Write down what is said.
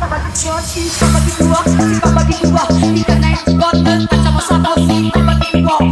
si bagi dua, tiga naik gotten, sama satu si bagi dua.